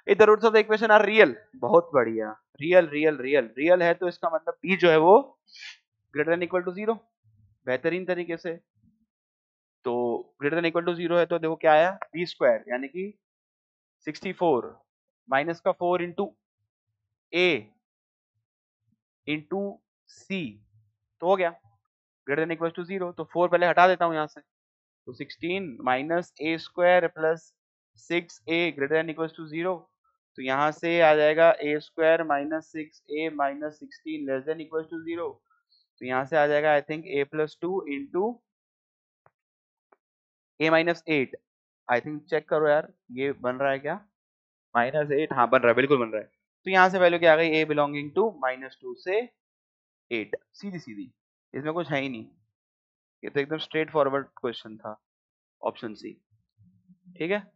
If the roots of the equation are real, बहुत बढ़िया, real real real real है तो इसका मतलब b जो है वो ग्रेटर देन इक्वल टू 0, बेहतरीन तरीके से। तो ग्रेटर देन इक्वल टू 0 है तो देखो क्या आया, b स्क्वायर यानी कि 64 माइनस का 4 इंटू a इंटू c, तो हो गया ग्रेटर देन इक्वल टू 0। तो 4 पहले हटा देता हूं यहां से, तो 16 minus a square plus 6a greater than equal to 0। तो यहाँ से आ जाएगा a स्क्वायर minus 6a minus 16 less than equal to 0। तो यहाँ से आ जाएगा I think a plus 2 into a minus 8। I think check करो यार ये बन रहा है क्या, -8, हाँ बन रहा है, बिल्कुल बन रहा है। तो यहाँ से वैल्यू क्या आ गई, a बिलोंगिंग टू -2 से 8, सीधी सीधी, इसमें कुछ है ही नहीं, ये तो एकदम स्ट्रेट फॉरवर्ड क्वेश्चन था, ऑप्शन सी। ठीक है,